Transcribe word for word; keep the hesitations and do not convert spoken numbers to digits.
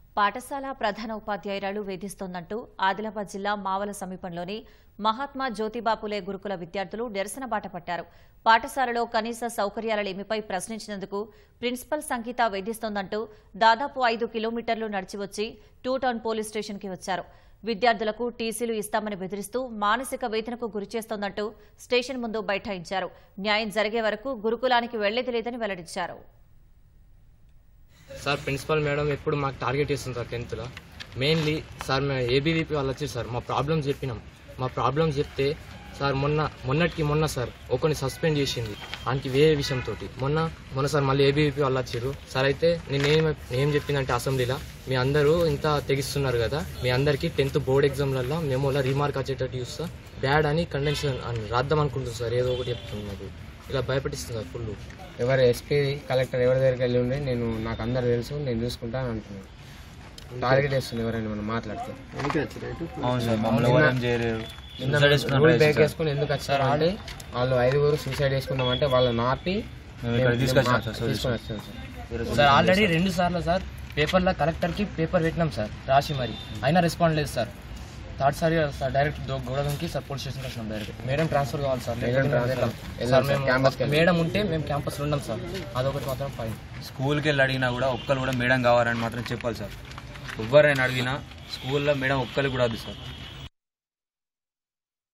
పాఠశాల ప్రధాన ఉపాధ్యాయురాలు వేధిస్తోందంటూ ఆదిలాబాద్ జిల్లా మావల సమీపంలోని మహాత్మా జ్యోతిబాపులే గురుకుల విద్యార్థులు నిరసన బాట పట్టారు. పాఠశాలలో కనీస సౌకర్యాల లేమిపై ప్రశ్నించినందుకు ప్రిన్సిపల్ సంగీత వేధిస్తోందంటూ దాదాపు ఐదు కిలోమీటర్లు నడిచి వచ్చి టూ టౌన్ పోలీస్ స్టేషన్కి వచ్చారు. విద్యార్థులకు టీసీలు ఇస్తామని బెదిరిస్తూ మానసిక వేదనకు గురిచేస్తోందంటూ స్టేషన్ ముందు బైఠాయించారు. న్యాయం జరిగే వరకు గురుకులానికి వెళ్లేది లేదని వెల్లడించారు. సార్ ప్రిన్సిపల్ మేడం ఎప్పుడు మాకు టార్గెట్ చేస్తుంది సార్ టెన్త్లో మెయిన్లీ సార్ మేము ఏబీవీపీ వాళ్ళు వచ్చి సార్ మా ప్రాబ్లమ్స్ చెప్పినాం మా ప్రాబ్లమ్స్ చెప్తే సార్ మొన్న మొన్నటికి మొన్న సార్ ఒకరిని సస్పెండ్ చేసింది దానికి వేరే విషయంతో మొన్న మొన్న సార్ మళ్ళీ ఏబీవీపీ వాళ్ళు వచ్చారు సార్. అయితే నేను ఏం ఏం చెప్పిందంటే అసెంబ్లీలో మీ అందరూ ఇంత తెగిస్తున్నారు కదా మీ అందరికీ టెన్త్ బోర్డ్ ఎగ్జామ్లలో మేము రీమార్క్ వచ్చేటట్టు చూస్తా బ్యాడ్ అని కండెన్షన్ అని రాద్దాం అనుకుంటుంది సార్. ఏదో ఒకటి చెప్తుంది నాకు ఇలా భయపడిస్తుంది సార్ ఫుల్. ఎవరు ఎస్పీ కలెక్టర్ ఎవరి దగ్గరికి వెళ్ళి ఉండే నేను నాకు అందరు తెలుసు నేను చూసుకుంటాను అంటున్నాను. టార్గెట్ చేస్తుంది ఎవరైనా మనం మాట్లాడితే రూల్ బ్రేక్ చేసుకుని ఎందుకు వచ్చారు అంటే వాళ్ళు ఐదుగురు సూసైడ్ చేసుకున్నామంటే వాళ్ళని ఆపి తీసుకొని వచ్చాను సార్. ఆల్రెడీ రెండు సార్లు సార్ పేపర్లో కలెక్టర్కి పేపర్ పెట్టినాం సార్ రాసి మరి అయినా రెస్పాండ్ లేదు సార్. థర్డ్ సారి సార్ డైరెక్ట్ గోడకి సార్ పోలీస్ స్టేషన్కి వచ్చినాం డైరెక్ట్. మేడం ట్రాన్స్ఫర్ కావాలి సార్ సార్ మేము మేడం ఉంటే మేము క్యాంపస్లో ఉన్నాం సార్. అదొకటి మాత్రం ఫైన్. స్కూల్కి వెళ్ళి అడిగినా కూడా ఒక్కరు కూడా మేడం కావాలని మాత్రం చెప్పాలి సార్. ఎవరైనా అడిగినా స్కూల్లో మేడం ఒక్కరికి కూడా వద్దు సార్.